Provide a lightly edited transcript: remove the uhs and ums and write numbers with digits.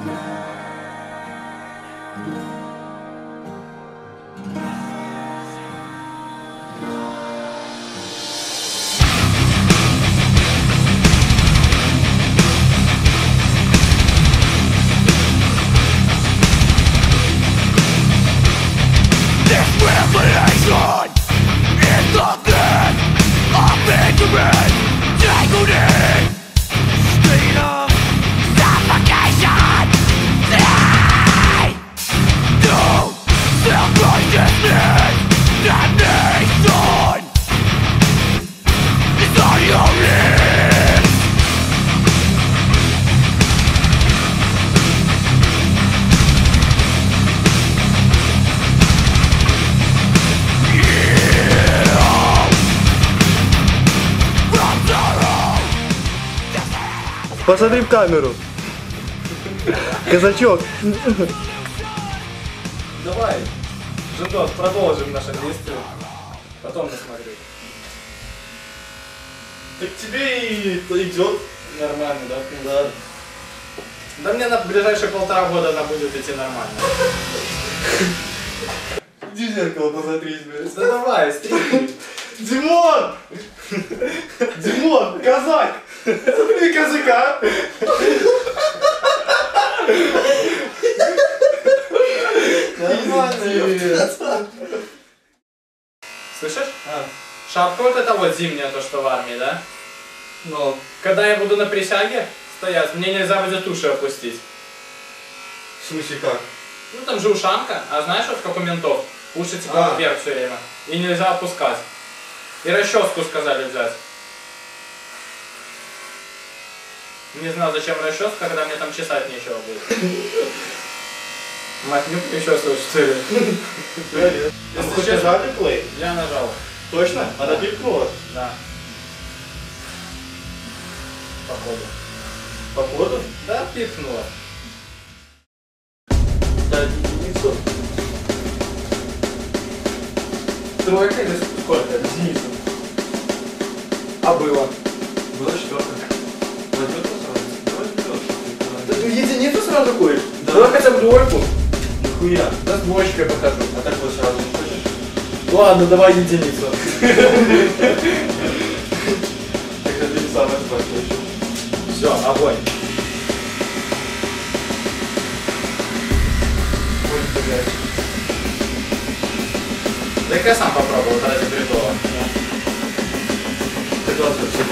Посмотри в камеру. Казачок. Давай, Жендос, продолжим наше действие. Потом насмотреть. Так тебе и идет. Нормально, да? Да. Да мне на ближайшие 1,5 года она будет идти нормально. Иди в зеркало посмотрись, блядь. Да давай, стрельни. Димон! Димон, казак! Смотри, казака! Нормально. Слышишь? Шапка вот эта вот зимняя, то что в армии, да? Ну. Когда я буду на присяге стоять, мне нельзя будет уши опустить. В смысле как? Ну там же ушанка, а знаешь вот как у ментов? Уши типа вверх все время. И нельзя опускать. И расческу сказали взять. Не знаю, зачем расческа, когда мне там чесать нечего будет. Мать, не причесывать, что ли? Если ты нажали плей? Я нажал. Точно? Она пикнула? Да. Походу. Походу? Да, пикнула. Да, единицу. Тройка или сколько? Единицу. А было? Было 4. Возьмет сразу? Давай Ты единицу сразу куришь? Да. Давай хотя бы двойку. Нихуя. Да с двоечкой покажу. А так вот сразу не хочешь? Ладно, давай единицу. Так это не самое страшное еще. Все, огонь. Ой, блядь. Да я сам попробовал, ради прикола. Так ладно, все.